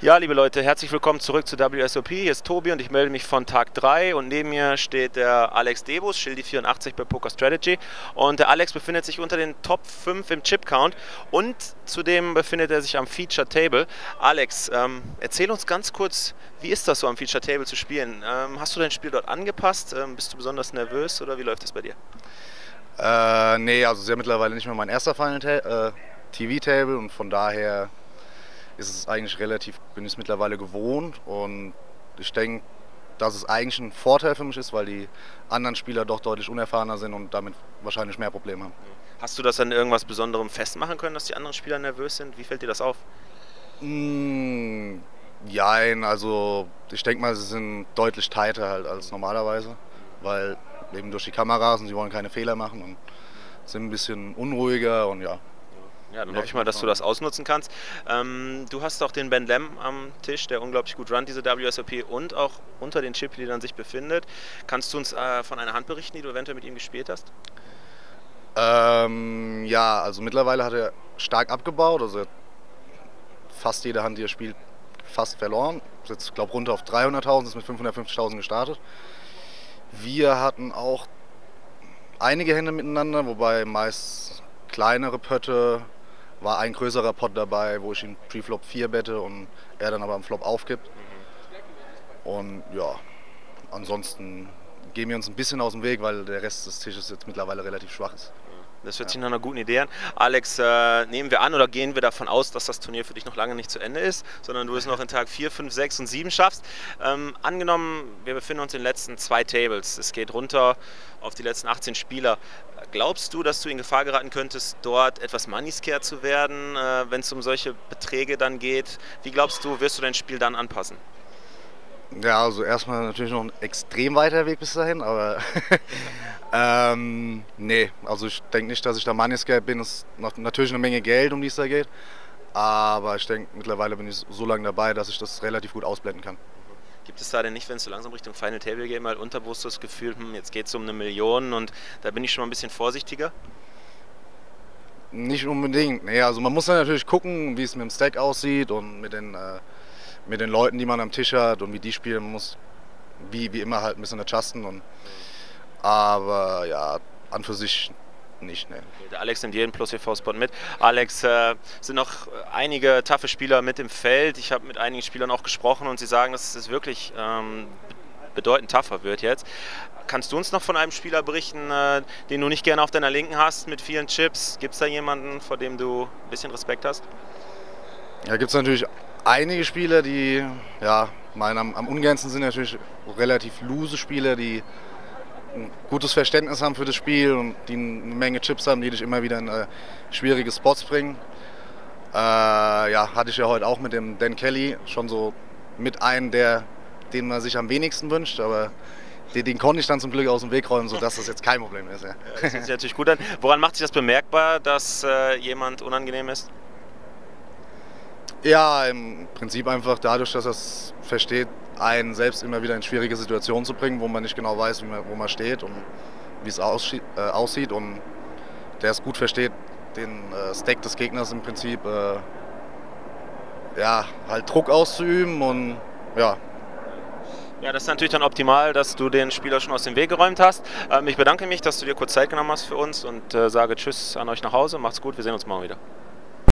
Ja, liebe Leute, herzlich willkommen zurück zu WSOP. Hier ist Tobi und ich melde mich von Tag 3 und neben mir steht der Alex Debus, Schildi 84 bei Poker Strategy, und der Alex befindet sich unter den Top 5 im Chip Count und zudem befindet er sich am Feature Table. Alex, erzähl uns ganz kurz, wie ist das so am Feature Table zu spielen? Hast du dein Spiel dort angepasst? Bist du besonders nervös oder wie läuft es bei dir? Nee, also es ist ja mittlerweile nicht mehr mein erster TV-Table und von daher ist es eigentlich bin ich es mittlerweile gewohnt und ich denke, dass es eigentlich ein Vorteil für mich ist, weil die anderen Spieler doch deutlich unerfahrener sind und damit wahrscheinlich mehr Probleme haben. Hast du das an irgendwas Besonderem festmachen können, dass die anderen Spieler nervös sind? Wie fällt dir das auf? Jein, also ich denke mal, sie sind deutlich tighter halt als normalerweise, weil eben durch die Kameras und sie wollen keine Fehler machen und sind ein bisschen unruhiger und ja. Ja, dann hoffe ich mal, dass du das ausnutzen kannst. Du hast auch den Ben Lam am Tisch, der unglaublich gut runnt, diese WSOP, und auch unter den Chip-Leadern sich befindet. Kannst du uns von einer Hand berichten, die du eventuell mit ihm gespielt hast? Ja, also mittlerweile hat er stark abgebaut, also fast jede Hand, die er spielt, fast verloren. Ist jetzt, glaube ich, runter auf 300.000, ist mit 550.000 gestartet. Wir hatten auch einige Hände miteinander, wobei meist kleinere Pötte. War ein größerer Pot dabei, wo ich ihn Pre-Flop 4 bette und er dann aber am Flop aufgibt. Und ja, ansonsten gehen wir uns ein bisschen aus dem Weg, weil der Rest des Tisches jetzt mittlerweile relativ schwach ist. Das hört sich nach einer guten Idee an. Alex, nehmen wir an oder gehen wir davon aus, dass das Turnier für dich noch lange nicht zu Ende ist, sondern du es noch in Tag 4, 5, 6 und 7 schaffst. Angenommen, wir befinden uns in den letzten 2 Tables. Es geht runter auf die letzten 18 Spieler. Glaubst du, dass du in Gefahr geraten könntest, dort etwas money-scared zu werden, wenn es um solche Beträge dann geht? Wie glaubst du, wirst du dein Spiel dann anpassen? Ja, also erstmal natürlich noch ein extrem weiter Weg bis dahin, aber nee, also ich denke nicht, dass ich da money-scared bin. Es ist natürlich eine Menge Geld, um die es da geht, aber ich denke, mittlerweile bin ich so lange dabei, dass ich das relativ gut ausblenden kann. Gibt es da denn nicht, wenn es so langsam Richtung Final Table geht, mal unterbewusst das Gefühl, jetzt geht es um 1 Million und da bin ich schon mal ein bisschen vorsichtiger? Nicht unbedingt, nee, also man muss dann natürlich gucken, wie es mit dem Stack aussieht und mit den Leuten, die man am Tisch hat und wie die spielen. Man muss wie immer halt ein bisschen adjusten. Aber ja, an für sich nicht. Ne. Der Alex nimmt jeden Plus-EV-Spot mit. Alex, sind noch einige taffe Spieler mit im Feld. Ich habe mit einigen Spielern auch gesprochen und sie sagen, dass es wirklich bedeutend tougher wird jetzt. Kannst du uns noch von einem Spieler berichten, den du nicht gerne auf deiner Linken hast, mit vielen Chips? Gibt es da jemanden, vor dem du ein bisschen Respekt hast? Ja, gibt es natürlich einige Spieler, die ja, am ungernsten sind natürlich relativ loose Spieler, die ein gutes Verständnis haben für das Spiel und die eine Menge Chips haben, die dich immer wieder in schwierige Spots bringen. Ja, hatte ich ja heute auch mit dem Dan Kelly schon so mit einem, den man sich am wenigsten wünscht, aber den konnte ich dann zum Glück aus dem Weg räumen, sodass das jetzt kein Problem ist. Ja. Ja, das hört sich natürlich gut an. Woran macht sich das bemerkbar, dass jemand unangenehm ist? Ja, im Prinzip einfach dadurch, dass er es versteht, einen selbst immer wieder in schwierige Situationen zu bringen, wo man nicht genau weiß, wo man steht und wie es aussieht. Und der es gut versteht, den Stack des Gegners im Prinzip ja, halt Druck auszuüben und ja. Ja, das ist natürlich dann optimal, dass du den Spieler schon aus dem Weg geräumt hast. Ich bedanke mich, dass du dir kurz Zeit genommen hast für uns und sage Tschüss an euch nach Hause. Macht's gut, wir sehen uns morgen wieder.